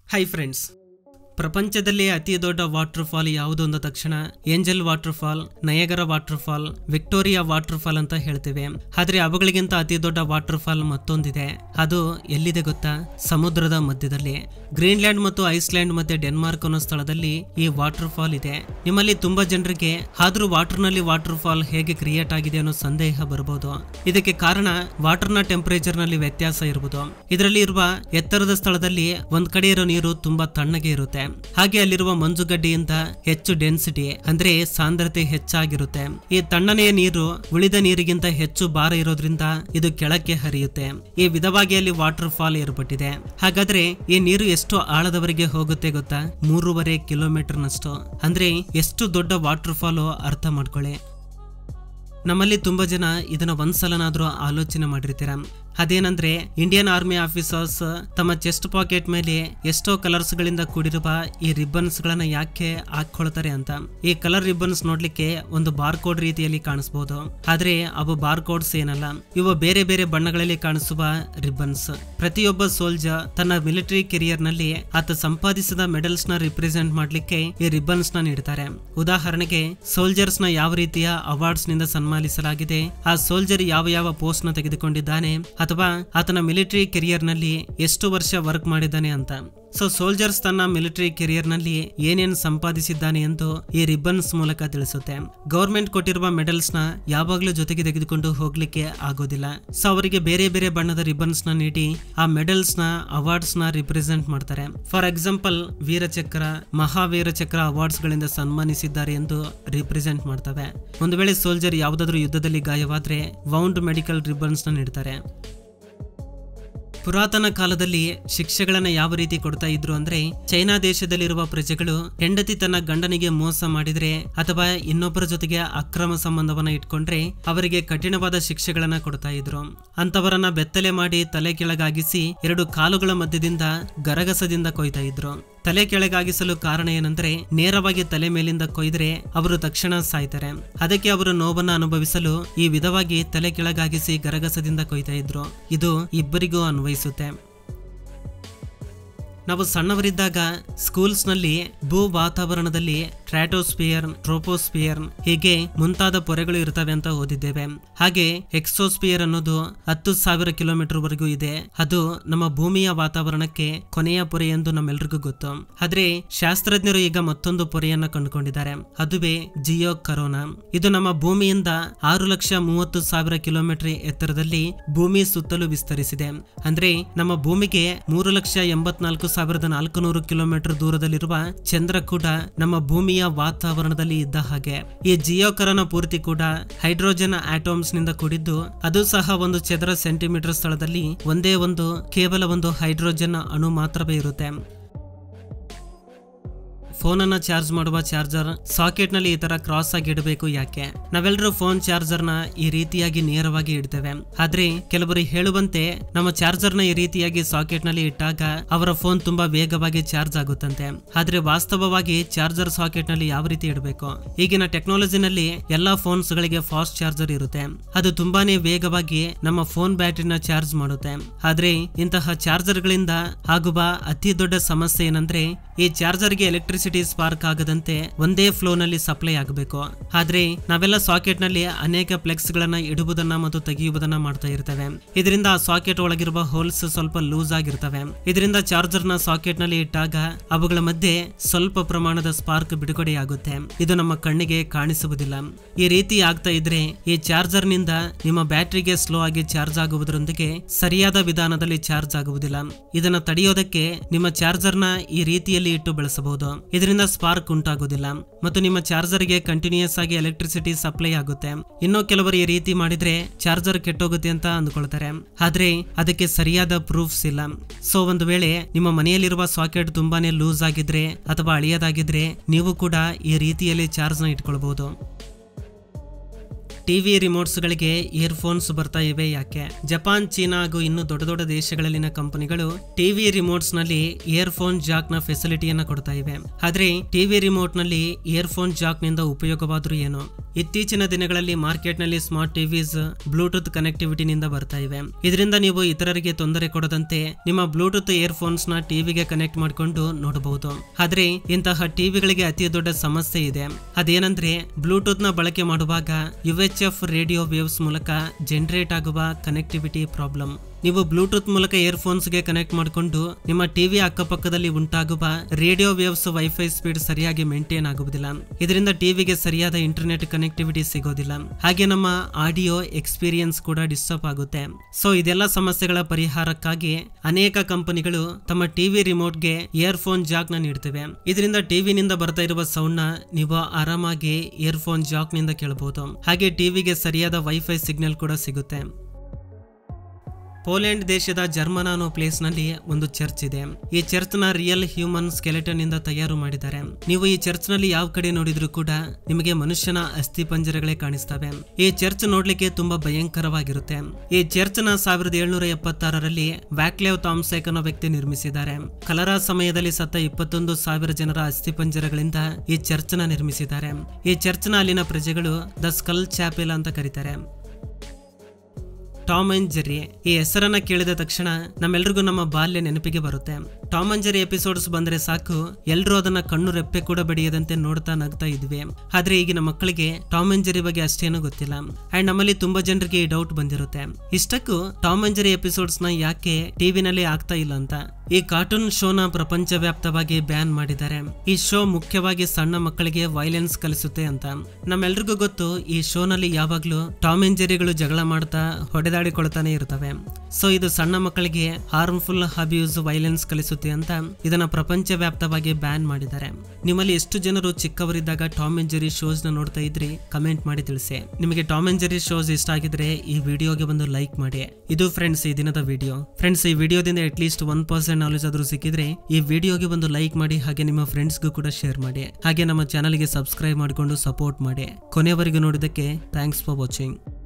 Hi friends, ಪ್ರಪಂಚದಲ್ಲಿ ಅತಿ ದೊಡ್ಡ ವಾಟರ್ ಫಾಲ್ ಯಾವುದು ಅಂದ ತಕ್ಷಣ Angel water fall, Niagara water fall, Victoria water fall ಅಂತ ಹೇಳ್ತೇವೆ. ಆದ್ರೆ ಅವುಗಳಿಗಿಂತ ಅತಿ ದೊಡ್ಡ ವಾಟರ್ ಫಾಲ್ ಮತ್ತೊಂದಿದೆ. ಅದು ಎಲ್ಲಿದೆ ಗೊತ್ತಾ? ಸಮುದ್ರದ ಮಧ್ಯದಲ್ಲಿ. ಗ್ರೀನ್ಲ್ಯಾಂಡ್ ಮತ್ತು ಐಸ್ಲ್ಯಾಂಡ್ ಮಧ್ಯೆ ಡೆನ್ಮಾರ್ಕ್ ಅನ್ನೋ ಸ್ಥಳದಲ್ಲಿ ಈ ವಾಟರ್ ಫಾಲ್ ಇದೆ. ನಿಮ್ಮಲ್ಲಿ ತುಂಬಾ ಜನರಿಗೆ ಆದ್ರೂ ವಾಟರ್ ನಲ್ಲಿ ವಾಟರ್ ಫಾಲ್ ಹೇಗೆ ಕ್ರಿಯೇಟ್ ಆಗಿದೆ ಅನ್ನೋ ಸಂದೇಹ ಬರಬಹುದು. ಇದಕ್ಕೆ ಕಾರಣ ವಾಟರ್ ನ ಟೆಂಪರೇಚರ್ ನಲ್ಲಿ ವ್ಯತ್ಯಾಸ ಇರಬಹುದು. ಇದರಲ್ಲಿ ಇರುವ ಎತ್ತರದ ಸ್ಥಳದಲ್ಲಿ ಒಂದ್ ಕಡೆ ಇರೋ ನೀರು ತುಂಬಾ ತಣ್ಣಗೆ ಇರುತ್ತೆ. ಹಾಗೆ ಅಲ್ಲಿರುವ ಮಂಜುಗಡ್ಡೆಯಿಂದ ಹೆಚ್ಚು ಡೆನ್ಸಿಟಿ ಅಂದ್ರೆ ಸಾಂದ್ರತೆ ಹೆಚ್ಚಾಗಿರುತ್ತೆ. ಈ ತಣ್ಣನೆಯ ನೀರು ಉಳಿದ ನೀರಿಗಿಂತ ಹೆಚ್ಚು ಭಾರ ಇರೋದ್ರಿಂದ ಇದು ಕೆಳಕ್ಕೆ ಹರಿಯುತ್ತೆ. ಈ ವಿಧವಾಗಿ ಅಲ್ಲಿ ವಾಟರ್ ಫಾಲ್ ಏರ್ಪಟ್ಟಿದೆ. ಹಾಗಾದ್ರೆ ಈ ನೀರು ಎಷ್ಟು ಆಳದವರೆಗೆ ಹೋಗುತ್ತೆ ಗೊತ್ತಾ? 3.5 ಕಿಲೋಮೀಟರ್ ನಷ್ಟು. ಅಂದ್ರೆ ಎಷ್ಟು ದೊಡ್ಡ ವಾಟರ್ ಫಾಲ್ ಅರ್ಥ ಮಾಡ್ಕೊಳ್ಳಿ. ನಮ್ಮಲ್ಲಿ ತುಂಬಾ ಜನ ಇದನ್ನ ಒಂದ್ಸಲನಾದ್ರೂ ಆಲೋಚನೆ ಮಾಡಿರ್ತೀರ. ಅದೇನಂದ್ರೆ ಇಂಡಿಯನ್ ಆರ್ಮಿ ಆಫೀಸರ್ಸ್ ತಮ್ಮ ಚೆಸ್ಟ್ ಪಾಕೆಟ್ ಮೇಲೆ ಎಷ್ಟೋ ಕಲರ್ಸ್ ಗಳಿಂದ ಕೂಡಿರುವ ಈ ರಿಬ್ಬನ್ಸ್ ಗಳನ್ನ ಯಾಕೆ ಹಾಕೊಳ್ತಾರೆ ಅಂತ. ಈ ಕಲರ್ ರಿಬ್ಬನ್ಸ್ ನೋಡ್ಲಿಕ್ಕೆ ಒಂದು ಬಾರ್ ಕೋಡ್ ರೀತಿಯಲ್ಲಿ ಕಾಣಿಸಬಹುದು, ಆದ್ರೆ ಅವು ಬಾರ್ ಕೋಡ್ಸ್ ಏನಲ್ಲ. ಇವು ಬೇರೆ ಬೇರೆ ಬಣ್ಣಗಳಲ್ಲಿ ಕಾಣಿಸುವ ರಿಬ್ಬನ್ಸ್. ಪ್ರತಿಯೊಬ್ಬ ಸೋಲ್ಜರ್ ತನ್ನ ಮಿಲಿಟರಿ ಕೆರಿಯರ್ ನಲ್ಲಿ ಆತ ಸಂಪಾದಿಸಿದ ಮೆಡಲ್ಸ್ ನ ರಿಪ್ರೆಸೆಂಟ್ ಮಾಡ್ಲಿಕ್ಕೆ ಈ ರಿಬ್ಬನ್ಸ್ ನ ನೀಡ್ತಾರೆ. ಉದಾಹರಣೆಗೆ ಸೋಲ್ಜರ್ಸ್ ನ ಯಾವ ರೀತಿಯ ಅವಾರ್ಡ್ಸ್ ನಿಂದ ಸನ್ಮಾನಿಸಲಾಗಿದೆ, ಆ ಸೋಲ್ಜರ್ ಯಾವ ಯಾವ ಪೋಸ್ಟ್ ನ ತೆಗೆದುಕೊಂಡಿದ್ದಾನೆ, ಅಥವಾ ಆತನ ಮಿಲಿಟರಿ ಕೆರಿಯರ್ ನಲ್ಲಿ ಎಷ್ಟು ವರ್ಷ ವರ್ಕ್ ಮಾಡಿದ್ದಾನೆ ಅಂತ. ಸೊ ಸೋಲ್ಜರ್ಸ್ ತನ್ನ ಮಿಲಿಟರಿ ಕೆರಿಯರ್ ನಲ್ಲಿ ಏನೇನು ಸಂಪಾದಿಸಿದ್ದಾನೆ ಎಂದು ಈ ರಿಬ್ಬನ್ಸ್ ಮೂಲಕ ತಿಳಿಸುತ್ತೆ. ಗವರ್ಮೆಂಟ್ ಕೊಟ್ಟಿರುವ ಮೆಡಲ್ಸ್ ನ ಯಾವಾಗ್ಲೂ ಜೊತೆಗೆ ತೆಗೆದುಕೊಂಡು ಹೋಗ್ಲಿಕ್ಕೆ ಆಗೋದಿಲ್ಲ. ಸೊ ಅವರಿಗೆ ಬೇರೆ ಬೇರೆ ಬಣ್ಣದ ರಿಬ್ಬನ್ಸ್ ನ ನೀಡಿ ಆ ಮೆಡಲ್ಸ್ ನ ಅವಾರ್ಡ್ಸ್ ನ ರಿಪ್ರೆಸೆಂಟ್ ಮಾಡ್ತಾರೆ. ಫಾರ್ ಎಕ್ಸಾಂಪಲ್ ವೀರಚಕ್ರ, ಮಹಾವೀರ ಚಕ್ರ ಅವಾರ್ಡ್ಸ್ ಗಳಿಂದ ಸನ್ಮಾನಿಸಿದ್ದಾರೆ ಎಂದು ರಿಪ್ರೆಸೆಂಟ್ ಮಾಡ್ತವೆ. ಒಂದು ವೇಳೆ ಸೋಲ್ಜರ್ ಯಾವುದಾದ್ರೂ ಯುದ್ಧದಲ್ಲಿ ಗಾಯವಾದ್ರೆ ವೌಂಡ್ ಮೆಡಿಕಲ್ ರಿಬ್ಬನ್ಸ್ ನ ನೀಡ್ತಾರೆ. ಪುರಾತನ ಕಾಲದಲ್ಲಿ ಶಿಕ್ಷೆಗಳನ್ನ ಯಾವ ರೀತಿ ಕೊಡ್ತಾ ಇದ್ರು ಅಂದ್ರೆ, ಚೈನಾ ದೇಶದಲ್ಲಿರುವ ಪ್ರಜೆಗಳು ಹೆಂಡತಿ ತನ್ನ ಗಂಡನಿಗೆ ಮೋಸ ಮಾಡಿದ್ರೆ ಅಥವಾ ಇನ್ನೊಬ್ಬರ ಜೊತೆಗೆ ಅಕ್ರಮ ಸಂಬಂಧವನ್ನ ಇಟ್ಕೊಂಡ್ರೆ ಅವರಿಗೆ ಕಠಿಣವಾದ ಶಿಕ್ಷೆಗಳನ್ನ ಕೊಡ್ತಾ ಇದ್ರು. ಅಂತವರನ್ನ ಬೆತ್ತಲೆ ಮಾಡಿ ತಲೆ ಕೆಳಗಾಗಿಸಿ 2 ಕಾಲುಗಳ ಮಧ್ಯದಿಂದ ಗರಗಸದಿಂದ ಕೊಯ್ತಾ ಇದ್ರು. ತಲೆ ಕೆಳಗಾಗಿಸಲು ಕಾರಣ ಏನಂದ್ರೆ, ನೇರವಾಗಿ ತಲೆ ಮೇಲಿಂದ ಕೊಯ್ದ್ರೆ ಅವರು ತಕ್ಷಣ ಸಾಯ್ತಾರೆ. ಅದಕ್ಕೆ ಅವರು ನೋವನ್ನ ಅನುಭವಿಸಲು ಈ ವಿಧವಾಗಿ ತಲೆ ಕೆಳಗಾಗಿಸಿ ಗರಗಸದಿಂದ ಕೊಯ್ತಾ ಇದ್ರು. ಇದು ಇಬ್ಬರಿಗೂ ಅನ್ವಯಿಸುತ್ತೆ. ನಾವು ಸಣ್ಣವರಿದ್ದಾಗ ಸ್ಕೂಲ್ಸ್ ನಲ್ಲಿ ಭೂ ವಾತಾವರಣದಲ್ಲಿ ಸ್ಟ್ರಾಟೋಸ್ಫಿಯರ್, ಟ್ರೋಪೋಸ್ಫಿಯರ್ ಹೀಗೆ ಮುಂತಾದ ಪೊರೆಗಳು ಇರ್ತವೆ ಅಂತ ಓದಿದ್ದೇವೆ. ಹಾಗೆ ಎಕ್ಸೋಸ್ಫಿಯರ್ ಅನ್ನೋದು 10,000 ಕಿಲೋಮೀಟರ್ ವರೆಗೂ ಇದೆ. ಅದು ನಮ್ಮ ಭೂಮಿಯ ವಾತಾವರಣಕ್ಕೆ ಕೊನೆಯ ಪೊರೆ ಎಂದು ನಮ್ಮೆಲ್ರಿಗೂ ಗೊತ್ತು. ಆದ್ರೆ ಶಾಸ್ತ್ರಜ್ಞರು ಈಗ ಮತ್ತೊಂದು ಪೊರೆಯನ್ನ ಕಂಡುಕೊಂಡಿದ್ದಾರೆ. ಅದುವೇ ಜಿಯೋ ಕರೋನಾ. ಇದು ನಮ್ಮ ಭೂಮಿಯಿಂದ 6,30,000 ಕಿಲೋಮೀಟರ್ ಎತ್ತರದಲ್ಲಿ ಭೂಮಿ ಸುತ್ತಲೂ ವಿಸ್ತರಿಸಿದೆ. ಅಂದ್ರೆ ನಮ್ಮ ಭೂಮಿಗೆ 3,84,400 ಕಿಲೋಮೀಟರ್ ದೂರದಲ್ಲಿರುವ ಚಂದ್ರ ಕೂಡ ನಮ್ಮ ಭೂಮಿಯ ವಾತಾವರಣದಲ್ಲಿ ಇದ್ದ ಹಾಗೆ. ಈ ಜಿಯೋ ಕರೋನಾ ಪೂರ್ತಿ ಕೂಡ ಹೈಡ್ರೋಜನ್ ಆಟೋಮ್ಸ್ ನಿಂದ ಕೂಡಿದ್ದು, ಅದು ಸಹ 1 ಚದರ ಸೆಂಟಿಮೀಟರ್ ಸ್ಥಳದಲ್ಲಿ ಕೇವಲ ಒಂದು ಹೈಡ್ರೋಜನ್ ಅಣು ಮಾತ್ರವೇ ಇರುತ್ತೆ. ಫೋನ್ ಅನ್ನ ಚಾರ್ಜ್ ಮಾಡುವ ಚಾರ್ಜರ್ ಸಾಕೆಟ್ ನಲ್ಲಿ ಈ ತರ ಕ್ರಾಸ್ ಆಗಿ ಇಡಬೇಕು ಯಾಕೆ? ನಾವೆಲ್ಲರೂ ಫೋನ್ ಚಾರ್ಜರ್ ನ ಈ ರೀತಿಯಾಗಿ ನೇರವಾಗಿ ಇಡ್ತೇವೆ. ಆದ್ರೆ ಕೆಲವರು ಹೇಳುವಂತೆ ನಮ್ಮ ಚಾರ್ಜರ್ ನ ಈ ರೀತಿಯಾಗಿ ಸಾಕೆಟ್ ನಲ್ಲಿ ಇಟ್ಟಾಗ ಅವರ ಫೋನ್ ತುಂಬಾ ವೇಗವಾಗಿ ಚಾರ್ಜ್ ಆಗುತ್ತಂತೆ. ಆದ್ರೆ ವಾಸ್ತವವಾಗಿ ಚಾರ್ಜರ್ ಸಾಕೆಟ್ ನಲ್ಲಿ ಯಾವ ರೀತಿ ಇಡಬೇಕು? ಈಗಿನ ಟೆಕ್ನಾಲಜಿನಲ್ಲಿ ಎಲ್ಲಾ ಫೋನ್ಸ್ ಗಳಿಗೆ ಫಾಸ್ಟ್ ಚಾರ್ಜರ್ ಇರುತ್ತೆ. ಅದು ತುಂಬಾನೇ ವೇಗವಾಗಿ ನಮ್ಮ ಫೋನ್ ಬ್ಯಾಟರಿನ ಚಾರ್ಜ್ ಮಾಡುತ್ತೆ. ಆದ್ರೆ ಇಂತಹ ಚಾರ್ಜರ್ ಗಳಿಂದ ಆಗುವ ಅತಿ ದೊಡ್ಡ ಸಮಸ್ಯೆ ಏನಂದ್ರೆ, ಈ ಚಾರ್ಜರ್ ಗೆ ಎಲೆಕ್ಟ್ರಿಸಿಟಿ ಸ್ಪಾರ್ಕ್ ಆಗದಂತೆ ಒಂದೇ ಫ್ಲೋ ನಲ್ಲಿ ಸಪ್ಲೈ ಆಗಬೇಕು. ಆದ್ರೆ ನಾವೆಲ್ಲ ಸಾಕೆಟ್ ನಲ್ಲಿ ಅನೇಕ ಪ್ಲೆಕ್ಸ್ ಗಳನ್ನ ಇಡುವುದನ್ನ ಮತ್ತು ತೆಗೆಯುವುದನ್ನ ಮಾಡ್ತಾ ಇರ್ತೇವೆ. ಇದರಿಂದ ಆ ಸಾಕೆಟ್ ಒಳಗಿರುವ ಹೋಲ್ಸ್ ಸ್ವಲ್ಪ ಲೂಸ್ ಆಗಿರ್ತವೆ. ಇದರಿಂದ ಚಾರ್ಜರ್ ನ ಸಾಕೆಟ್ ನಲ್ಲಿ ಇಟ್ಟಾಗ ಅವುಗಳ ಮಧ್ಯೆ ಸ್ವಲ್ಪ ಪ್ರಮಾಣದ ಸ್ಪಾರ್ಕ್ ಬಿಡುಗಡೆಯಾಗುತ್ತೆ. ಇದು ನಮ್ಮ ಕಣ್ಣಿಗೆ ಕಾಣಿಸುವುದಿಲ್ಲ. ಈ ರೀತಿ ಆಗ್ತಾ ಇದ್ರೆ ಈ ಚಾರ್ಜರ್ ನಿಂದ ನಿಮ್ಮ ಬ್ಯಾಟರಿಗೆ ಸ್ಲೋ ಆಗಿ ಚಾರ್ಜ್ ಆಗುವುದರೊಂದಿಗೆ ಸರಿಯಾದ ವಿಧಾನದಲ್ಲಿ ಚಾರ್ಜ್ ಆಗುವುದಿಲ್ಲ. ಇದನ್ನ ತಡೆಯೋದಕ್ಕೆ ನಿಮ್ಮ ಚಾರ್ಜರ್ ನ ಈ ರೀತಿಯಲ್ಲಿ ಇಟ್ಟು ಬಳಸಬಹುದು. ಇದರಿಂದ ಸ್ಪಾರ್ಕ್ ಉಂಟಾಗುವುದಿಲ್ಲ ಮತ್ತು ನಿಮ್ಮ ಚಾರ್ಜರ್ ಗೆ ಕಂಟಿನ್ಯೂಸ್ ಆಗಿ ಎಲೆಕ್ಟ್ರಿಸಿಟಿ ಸಪ್ಲೈ ಆಗುತ್ತೆ. ಇನ್ನೂ ಕೆಲವರು ಈ ರೀತಿ ಮಾಡಿದ್ರೆ ಚಾರ್ಜರ್ ಕೆಟ್ಟೋಗುತ್ತೆ ಅಂತ ಅಂದ್ಕೊಳ್ತಾರೆ. ಆದ್ರೆ ಅದಕ್ಕೆ ಸರಿಯಾದ ಪ್ರೂಫ್ಸ್ ಇಲ್ಲ. ಸೊ ಒಂದು ವೇಳೆ ನಿಮ್ಮ ಮನೆಯಲ್ಲಿರುವ ಸಾಕೆಟ್ ತುಂಬಾನೇ ಲೂಸ್ ಆಗಿದ್ರೆ ಅಥವಾ ಹಳೆಯದಾಗಿದ್ರೆ ನೀವು ಕೂಡ ಈ ರೀತಿಯಲ್ಲಿ ಚಾರ್ಜ್ ನ ಇಟ್ಕೊಳ್ಬಹುದು. ಟಿವಿ ರಿಮೋಟ್ಸ್ ಗಳಿಗೆ ಇಯರ್ಫೋನ್ಸ್ ಬರ್ತಾ ಇವೆ ಯಾಕೆ? ಜಪಾನ್, ಚೀನಾ ಹಾಗೂ ಇನ್ನು ದೊಡ್ಡ ದೊಡ್ಡ ದೇಶಗಳಲ್ಲಿನ ಕಂಪನಿಗಳು ಟಿವಿ ರಿಮೋಟ್ಸ್ ನಲ್ಲಿ ಇಯರ್ಫೋನ್ ಜಾಕ್ ನ ಫೆಸಿಲಿಟಿಯನ್ನ ಕೊಡ್ತಾ ಇವೆ. ಆದ್ರೆ ಟಿವಿ ರಿಮೋಟ್ ನಲ್ಲಿ ಇಯರ್ಫೋನ್ ಜಾಕ್ ನಿಂದ ಉಪಯೋಗವಾದ್ರೂ ಏನು? ಇತ್ತೀಚಿನ ದಿನಗಳಲ್ಲಿ ಮಾರ್ಕೆಟ್ನಲ್ಲಿ ಸ್ಮಾರ್ಟ್ ಟಿವಿಸ್ ಬ್ಲೂಟೂತ್ ಕನೆಕ್ಟಿವಿಟಿನಿಂದ ಬರ್ತಾ ಇವೆ. ಇದರಿಂದ ನೀವು ಇತರರಿಗೆ ತೊಂದರೆ ಕೊಡದಂತೆ ನಿಮ್ಮ ಬ್ಲೂಟೂತ್ ಇಯರ್ಫೋನ್ಸ್ ನ ಟಿವಿಗೆ ಕನೆಕ್ಟ್ ಮಾಡಿಕೊಂಡು ನೋಡಬಹುದು. ಆದ್ರೆ ಇಂತಹ ಟಿವಿಗಳಿಗೆ ಅತಿ ದೊಡ್ಡ ಸಮಸ್ಯೆ ಇದೆ. ಅದೇನಂದ್ರೆ ಬ್ಲೂಟೂತ್ ನ ಬಳಕೆ ಮಾಡುವಾಗ UHF ರೇಡಿಯೋ ವೇವ್ಸ್ ಮೂಲಕ ಜನರೇಟ್ ಆಗುವ ಕನೆಕ್ಟಿವಿಟಿ ಪ್ರಾಬ್ಲಮ್. ನೀವು ಬ್ಲೂಟೂತ್ ಮೂಲಕ ಇಯರ್ಫೋನ್ಸ್ ಗೆ ಕನೆಕ್ಟ್ ಮಾಡಿಕೊಂಡು ನಿಮ್ಮ ಟಿವಿ ಅಕ್ಕಪಕ್ಕದಲ್ಲಿ ಉಂಟಾಗುವ ರೇಡಿಯೋ ವೇವ್ಸ್ ವೈಫೈ ಸ್ಪೀಡ್ ಸರಿಯಾಗಿ ಮೇಂಟೈನ್ ಆಗುವುದಿಲ್ಲ. ಇದರಿಂದ ಟಿವಿಗೆ ಸರಿಯಾದ ಇಂಟರ್ನೆಟ್ ಕನೆಕ್ಟಿವಿಟಿ ಸಿಗೋದಿಲ್ಲ. ಹಾಗೆ ನಮ್ಮ ಆಡಿಯೋ ಎಕ್ಸ್ಪೀರಿಯನ್ಸ್ ಕೂಡ ಡಿಸ್ಟರ್ಬ್ ಆಗುತ್ತೆ. ಸೊ ಇದೆಲ್ಲ ಸಮಸ್ಯೆಗಳ ಪರಿಹಾರಕ್ಕಾಗಿ ಅನೇಕ ಕಂಪನಿಗಳು ತಮ್ಮ ಟಿವಿ ರಿಮೋಟ್ಗೆ ಇಯರ್ಫೋನ್ ಜಾಕ್ ನ ನೀಡ್ತವೆ. ಇದರಿಂದ ಟಿವಿನಿಂದ ಬರ್ತಾ ಇರುವ ಸೌಂಡ್ ನ ನೀವು ಆರಾಮಾಗಿ ಇಯರ್ಫೋನ್ ಜಾಕ್ ನಿಂದ ಕೇಳಬಹುದು. ಹಾಗೆ ಟಿವಿಗೆ ಸರಿಯಾದ ವೈಫೈ ಸಿಗ್ನಲ್ ಕೂಡ ಸಿಗುತ್ತೆ. ಪೋಲೆಂಡ್ ದೇಶದ ಜರ್ಮನ್ ಅನ್ನೋ ಪ್ಲೇಸ್ ನಲ್ಲಿ ಒಂದು ಚರ್ಚ್ ಇದೆ. ಈ ಚರ್ಚ್ ನ ರಿಯಲ್ ಹ್ಯೂಮನ್ ಸ್ಕೆಲೆಟನ್ ಇಂದ ತಯಾರು ಮಾಡಿದ್ದಾರೆ. ನೀವು ಈ ಚರ್ಚ್ ನಲ್ಲಿ ಯಾವ ಕಡೆ ನೋಡಿದ್ರು ಕೂಡ ನಿಮಗೆ ಮನುಷ್ಯನ ಅಸ್ಥಿ ಪಂಜರಗಳೇ ಕಾಣಿಸ್ತವೆ. ಈ ಚರ್ಚ್ ನೋಡ್ಲಿಕ್ಕೆ ತುಂಬಾ ಭಯಂಕರವಾಗಿರುತ್ತೆ. ಈ ಚರ್ಚ್ ನ 1776ರಲ್ಲಿ ವ್ಯಾಕ್ಲೇವ್ ಥಾಮ್ಸೆಕ್ ಅನ್ನೋ ವ್ಯಕ್ತಿ ನಿರ್ಮಿಸಿದ್ದಾರೆ. ಕಲರಾ ಸಮಯದಲ್ಲಿ ಸತ್ತ 21,000 ಜನರ ಅಸ್ಥಿ ಪಂಜರಗಳಿಂದ ಈ ಚರ್ಚ್ ನ ನಿರ್ಮಿಸಿದ್ದಾರೆ. ಈ ಚರ್ಚ್ ನ ಅಲ್ಲಿನ ಪ್ರಜೆಗಳು ದ ಸ್ಕಲ್ ಚಾಪೆಲ್ ಅಂತ ಕರೀತಾರೆ. ಟಾಮ್ ಅಂಡ್ ಜೆರ್ರಿ ಈ ಹೆಸರನ್ನ ಕೇಳಿದ ತಕ್ಷಣ ನಮ್ಮೆಲ್ರಿಗೂ ನಮ್ಮ ಬಾಲ್ಯ ನೆನಪಿಗೆ ಬರುತ್ತೆ. ಟಾಮ್ ಅಂಡ್ ಜೆರ್ರಿ ಎಪಿಸೋಡ್ಸ್ ಬಂದ್ರೆ ಸಾಕು ಎಲ್ರೂ ಅದನ್ನ ಕಣ್ಣು ರೆಪ್ಪೆ ಕೂಡ ಬಡಿಯದಂತೆ ನೋಡ್ತಾ ನಗ್ತಾ ಇದ್ವಿ. ಆದ್ರೆ ಈಗಿನ ಮಕ್ಕಳಿಗೆ ಟಾಮ್ ಅಂಡ್ ಜೆರ್ರಿ ಬಗ್ಗೆ ಅಷ್ಟೇನೂ ಗೊತ್ತಿಲ್ಲ. ಅಂಡ್ ನಮ್ಮಲ್ಲಿ ತುಂಬಾ ಜನರಿಗೆ ಈ ಡೌಟ್ ಬಂದಿರುತ್ತೆ, ಇಷ್ಟಕ್ಕೂ ಟಾಮ್ ಅಂಡ್ ಜೆರ್ರಿ ಎಪಿಸೋಡ್ಸ್ ನ ಯಾಕೆ ಟಿವಿನಲ್ಲಿ ಆಗ್ತಾ ಇಲ್ಲ ಅಂತ. ಈ ಕಾರ್ಟೂನ್ ಶೋನ ಪ್ರಪಂಚ ವ್ಯಾಪ್ತವಾಗಿ ಬ್ಯಾನ್ ಮಾಡಿದ್ದಾರೆ. ಈ ಶೋ ಮುಖ್ಯವಾಗಿ ಸಣ್ಣ ಮಕ್ಕಳಿಗೆ ವೈಲೆನ್ಸ್ ಕಲಿಸುತ್ತೆ ಅಂತ. ನಮ್ಮೆಲ್ರಿಗೂ ಗೊತ್ತು, ಈ ಶೋನಲ್ಲಿ ಯಾವಾಗ್ಲೂ ಟಾಮ್ ಅಂಡ್ ಜೆರ್ರಿಗಳು ಜಗಳ ಮಾಡ್ತಾ ಹೊಡೆದಾಡಿಕೊಳ್ತಾನೆ ಇರ್ತವೆ. ಸೊ ಇದು ಸಣ್ಣ ಮಕ್ಕಳಿಗೆ ಹಾರ್ಮ್ಫುಲ್ ಅಬ್ಯೂಸ್ ವೈಲೆನ್ಸ್ ಕಲಿಸುತ್ತೆ ಅಂತ ಇದನ್ನ ಪ್ರಪಂಚ ವ್ಯಾಪ್ತವಾಗಿ ಬ್ಯಾನ್ ಮಾಡಿದ್ದಾರೆ. ನಿಮ್ಮಲ್ಲಿ ಎಷ್ಟು ಜನರು ಚಿಕ್ಕವರಿದ್ದಾಗ ಟಾಮ್ ಅಂಡ್ ಜೆರ್ರಿ ಶೋಸ್ ನ ನೋಡ್ತಾ ಇದ್ರಿ ಕಮೆಂಟ್ ಮಾಡಿ ತಿಳಿಸಿ. ನಿಮಗೆ ಟಾಮ್ ಅಂಡ್ ಜೆರ್ರಿ ಶೋಸ್ ಇಷ್ಟ ಆಗಿದ್ರೆ ಈ ವಿಡಿಯೋಗೆ ಒಂದು ಲೈಕ್ ಮಾಡಿ. ಇದು ಫ್ರೆಂಡ್ಸ್ ಈ ದಿನದ ವಿಡಿಯೋ. ಫ್ರೆಂಡ್ಸ್ ಈ ವಿಡಿಯೋದಿಂದ ಅಟ್ಲೀಸ್ಟ್ 1% ನಾಲೆಜ್ ಆದ್ರೂ ಸಿಕ್ಕಿದ್ರೆ ಈ ವಿಡಿಯೋಗೆ ಒಂದು ಲೈಕ್ ಮಾಡಿ. ಹಾಗೆ ನಿಮ್ಮ ಫ್ರೆಂಡ್ಸ್ಗೂ ಕೂಡ ಶೇರ್ ಮಾಡಿ. ಹಾಗೆ ನಮ್ಮ ಚಾನಲ್ಗೆ ಸಬ್ಸ್ಕ್ರೈಬ್ ಮಾಡಿಕೊಂಡು ಸಪೋರ್ಟ್ ಮಾಡಿ. ಕೊನೆಯವರೆಗೂ ನೋಡಿದ್ದಕ್ಕೆ ಥ್ಯಾಂಕ್ಸ್ ಫಾರ್ ವಾಚಿಂಗ್.